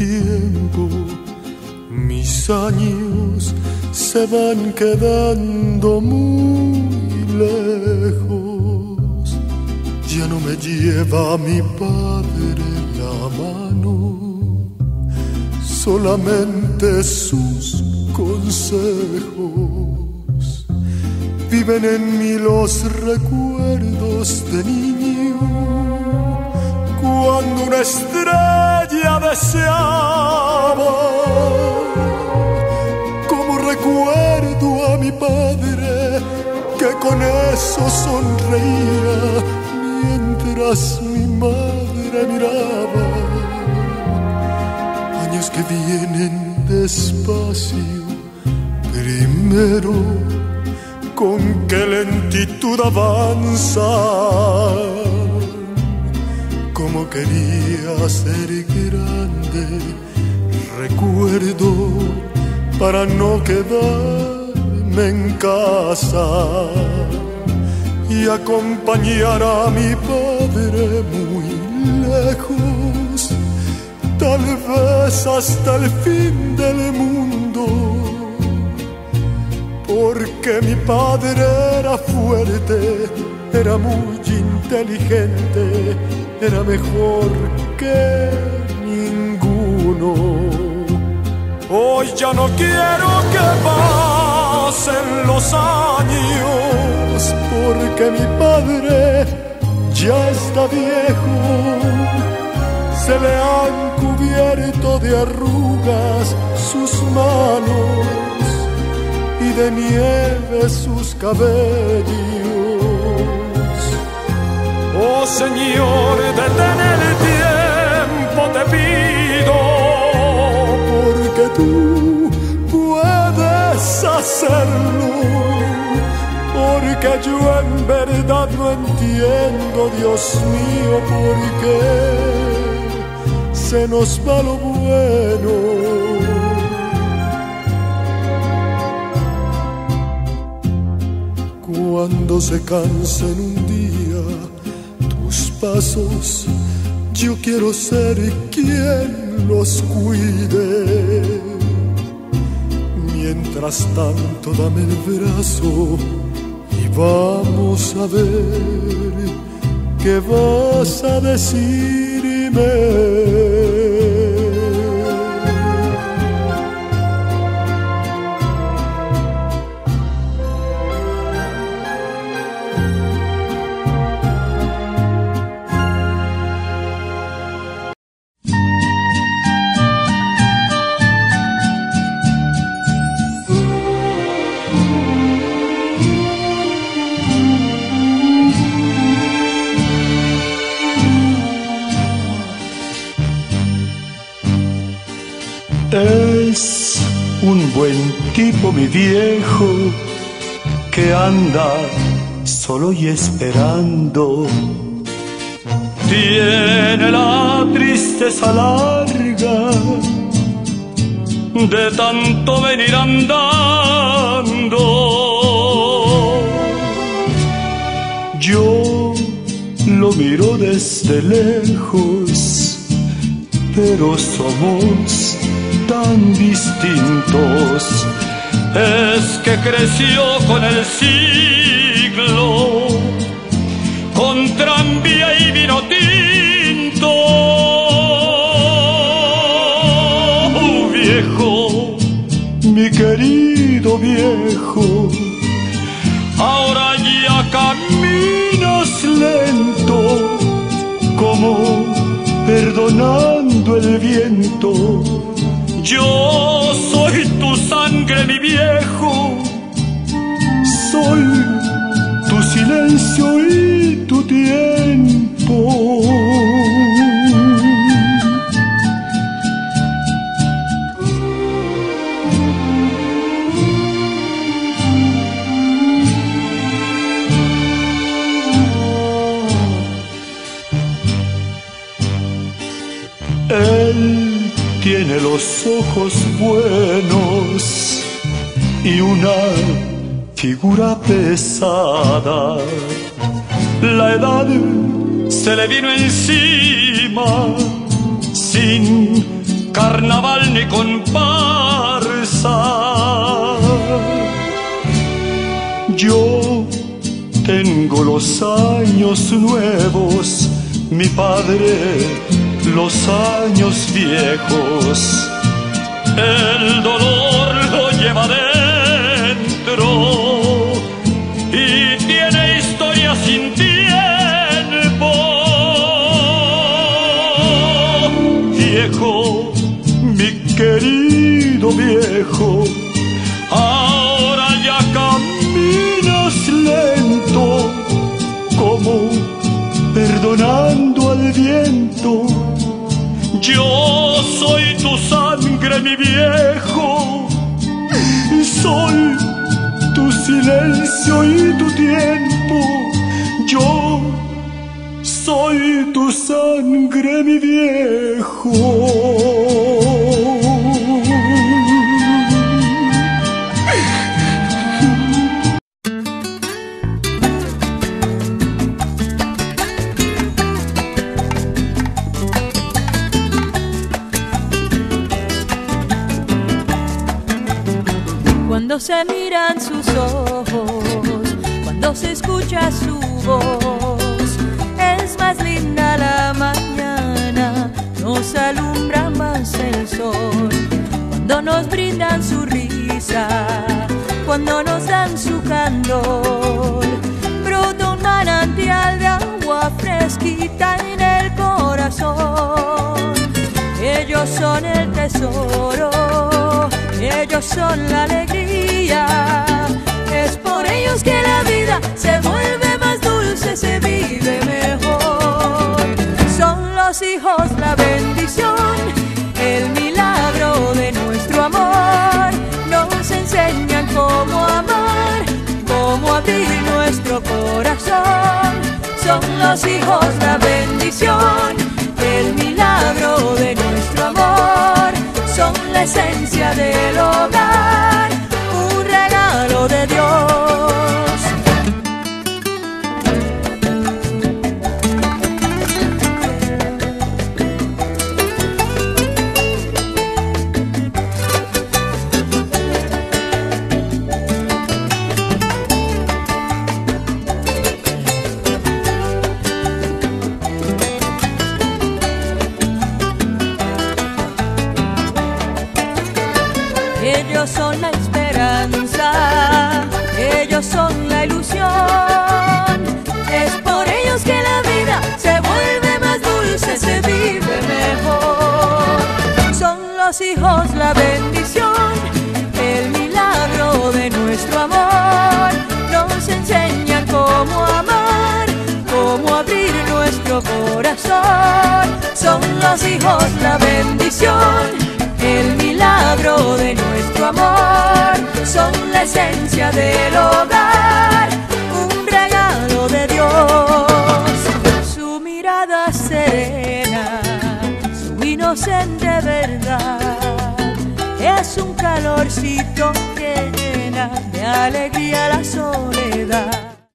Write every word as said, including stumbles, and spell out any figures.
tiempo, mis años se van quedando muy lejos. Ya no me lleva mi padre la mano, solamente sus consejos. Viven en mí los recuerdos de niño, cuando una estrella deseaba. Como recuerdo a mi padre, que con eso sonreía mientras mi madre miraba. Años que vienen despacio, primero con qué lentitud avanza. Como quería ser grande, recuerdo, para no quedarme en casa y acompañar a mi padre muy lejos, tal vez hasta el fin del mundo, porque mi padre era fuerte, era muy inteligente, era mejor que ninguno. Hoy ya no quiero que pasen los años, porque mi padre ya está viejo. Se le han cubierto de arrugas sus manos y de nieve sus cabellos. Oh Señor, detén el tiempo, te pido, porque tú puedes hacerlo, porque yo en verdad no entiendo, Dios mío, por qué se nos va lo bueno. Cuando se cansen un día tus pasos, yo quiero ser quien los cuide. Mientras tanto dame el brazo y vamos a ver qué vas a decirme. Es un buen tipo mi viejo, que anda solo y esperando. Tiene la tristeza larga de tanto venir andando. Yo lo miro desde lejos, pero somos tan distintos. Es que creció con el siglo, con tranvía y vino tinto. Oh, viejo, mi querido viejo, ahora ya caminas lento, como perdonando el viento. Yo soy tu sangre, mi viejo, soy tu silencio y tu tiempo. Él tiene los ojos buenos y una figura pesada. La edad se le vino encima sin carnaval ni comparsa. Yo tengo los años nuevos, mi padre los años viejos. El dolor lo lleva dentro y tiene historia sin tiempo. Viejo, mi querido viejo, ahora ya caminas lento, como perdonando al viento. Yo soy tu sangre, mi viejo, soy tu silencio y tu tiempo. Yo soy tu sangre, mi viejo. Cuando se miran sus ojos, cuando se escucha su voz, es más linda la mañana, nos alumbra más el sol. Cuando nos brindan su risa, cuando nos dan su candor, brota un manantial de agua fresquita en el corazón. Ellos son el tesoro, ellos son la alegría, es por ellos que la vida se vuelve más dulce, se vive mejor. Son los hijos la bendición, el milagro de nuestro amor. Nos enseñan cómo amar, cómo abrir nuestro corazón. Son los hijos la bendición, el milagro de nuestro amor. Son la esencia del hogar, un regalo de Dios. Ellos son la esperanza, ellos son la ilusión. Es por ellos que la vida se vuelve más dulce, se vive mejor. Son los hijos la bendición, el milagro de nuestro amor. Nos enseñan cómo amar, cómo abrir nuestro corazón. Son los hijos la bendición, el milagro de nuestro amor. Son la esencia del hogar, un regalo de Dios. Su mirada serena, su inocente verdad, es un calorcito